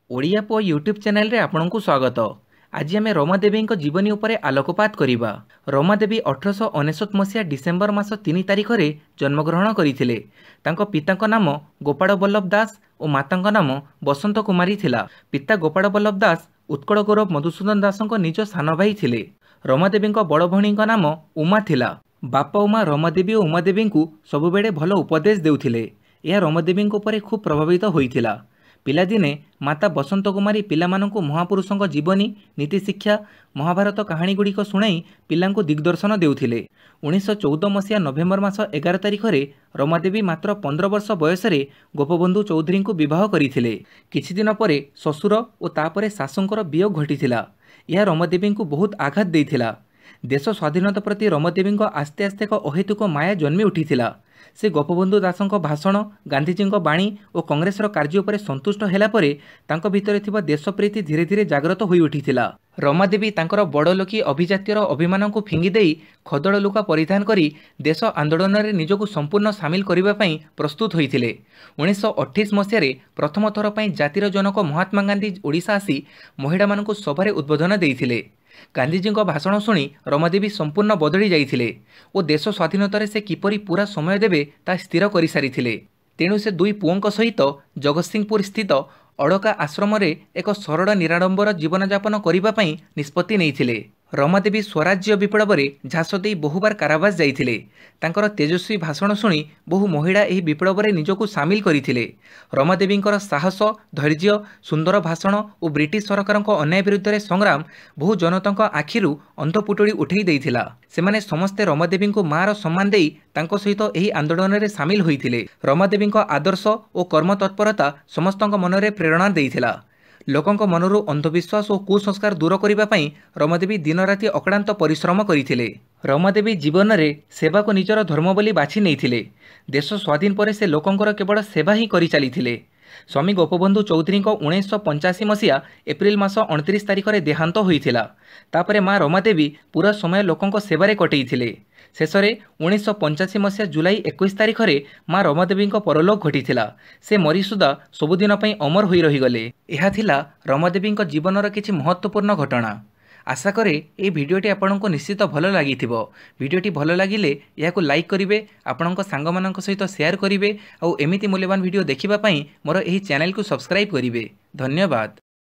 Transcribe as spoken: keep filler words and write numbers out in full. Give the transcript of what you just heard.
ओडिया पुआ YouTube channel रे आपनकु स्वागत। आज आम रमादेवी जीवनी उपरे आलोकपात करिबा। रमादेवी अठरश अनेशत मसीहा डिसेम्बर मास तीन तारिख में जन्मग्रहण करथिले। तांको पिताक नाम गोपाल बल्लभ दास और माताक नाम बसंत कुमारी थिला। पिता गोपाल बल्लभ दास उत्कल गौरव मधुसूदन दासक निज सान भाई थिले। रमादेवी बड़ भणी नाम उमा थिला। बापा उमा रमादेवी और उमादेवी को सबुबेले भल उपदेश देउथिले। यह रमादेवी उपरे खूब प्रभावित होइथिला। पिलादिने माता बसंत कुमारी पिलामानंकु महापुरुषों जीवनी नीति शिक्षा महाभारत कहानी गुड़िक शुणाई पिलांकु दिग्दर्शन देउथिले। उन्नीस चौदह मसीहा नवेम्बर मास एगार तारिख में रमादेवी मात्र पंद्रह वर्ष बयस गोपबंधु चौधरी को विवाह करथिले। किछि दिन परे ससुर और तापरे शाशुंकर वियोग घटिथिला। यह रमादेवी को बहुत आघात देइथिला। देश स्वाधीनता प्रति रमादेवी आस्ते आस्ते एक अहेतुक माया जन्मी उठिथिला। से गोपबंधु दासक भाषण गांधीजी बाणी और कांग्रेस कार्य पर संतुष्ट होला परे तांको भितरे थिबा देशप्रीति धीरे धीरे जागृत होई उठिथिला। रमादेवी तांकर बड़लोकी अभिजातीय अभिमान को फिंगी देई खदड़ लुका परिधान करी देश आंदोलन में निजको संपूर्ण सामिल करने पाई प्रस्तुत होइथिले। उन्नीस अठाईस मसीह प्रथम थर पर जातिर जनक महात्मा गांधी ओडिशा आसी महिला मानक सभारे उद्बोधन देइथिले। गांधीजी भाषण शुणी रमादेवी संपूर्ण बदली जाइथिले और देश स्वाधीनतार से किपरि पूरा समय देवे ता स्थिर कर सारी। तेणु से दुई पुओं सहित जगतसिंहपुर स्थित अड़का आश्रम एक सरल निराडंबर जीवन यापन करने निष्पत्ति नहीं। रमादेवी स्वराज्य विप्लव में झास दे बहुबार कारावास जाइथिले। तांकर तेजस्वी भाषण शुणी बहु महिला यह विप्लव में निजको सामिल करथिले। रमादेवी साहस धैर्य सुंदर भाषण और ब्रिटिश सरकार अन्याय विरुद्ध में संग्राम बहु जनता आखिरु अंधपुटुड़ी उठे देइथिला। सेमाने समस्ते रमादेवी को मार सम्मान देई तांको सहित एही आंदोलन में सामिल होइथिले। रमादेवी आदर्श और कर्म तत्परता समस्तक मनरे प्रेरणा देइथिला। लोकंक मनरु अंधविश्वास और कुसंस्कार दूर करने रमादेवी दिन राति अक्लांत परिश्रम करथिले। रमादेवी जीवन में सेवा को निजर धर्म बोली बाछि नैथिले। देश स्वाधीन पर से लोकंकर केवल सेवा ही करि चलिथिले। स्वामी गोपबंधु चौधरी उन्नीस पंचाशी मसीहा एप्रिल मास अणतीस तारिख में देहांत होइथिला। तापरे माँ रमादेवी पूरा समय लोकंक सेवारे कटेइथिले। शेष में उन्नीस पंचाशी मसीहा जुलाई इक्कीस तारिख में माँ रमादेवी परलोक घटिथिला। से मरी सुधा सबुदिन अमर होई रहीगले। यह थिला रमादेवी जीवनर किछि महत्वपूर्ण घटना। आशा करे ये भिडियोटी आपंक निश्चित भल लगी। भिडियोटी भल लगिले यह लाइक करेंगे, आपण सांग सहित शेयर करेंगे और एमती मूल्यवान भिडियो देखिबा पई मोर एही चैनल को सब्सक्राइब करेंगे। धन्यवाद।